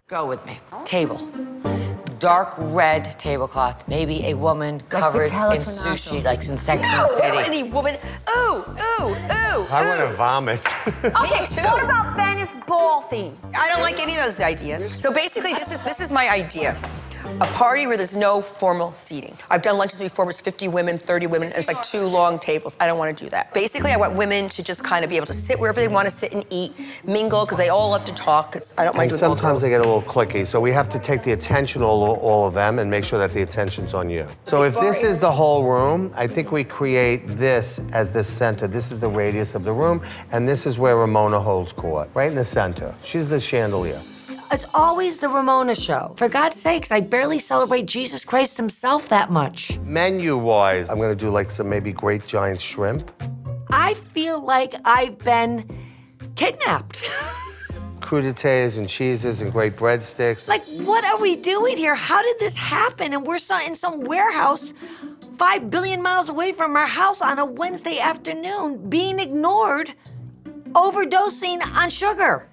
Go with me. Table. Dark red tablecloth. Maybe a woman covered in sushi, like in Sex and the City. Any woman. Ooh, ooh, ooh. I want to vomit. Okay, what about Venice ball theme? I don't like any of those ideas. So basically, this is my idea. A party where there's no formal seating. I've done lunches before, it's 50 women, 30 women, and it's like 2 long tables. I don't want to do that. Basically, I want women to just kind of be able to sit wherever they want to sit and eat, mingle, because they all love to talk, because I don't mind doing all sometimes they girls. get a little cliquey, so we have to take the attention of all of them and make sure that the attention's on you. So if this is the whole room, I think we create this as the center. This is the radius of the room, and this is where Ramona holds court, right in the center. She's the chandelier. It's always the Ramona show. For God's sakes, I barely celebrate Jesus Christ himself that much. Menu-wise, I'm gonna do like some maybe great giant shrimp. I feel like I've been kidnapped. Crudités and cheeses and great breadsticks. Like, what are we doing here? How did this happen? And we're in some warehouse 5 billion miles away from our house on a Wednesday afternoon, being ignored, overdosing on sugar.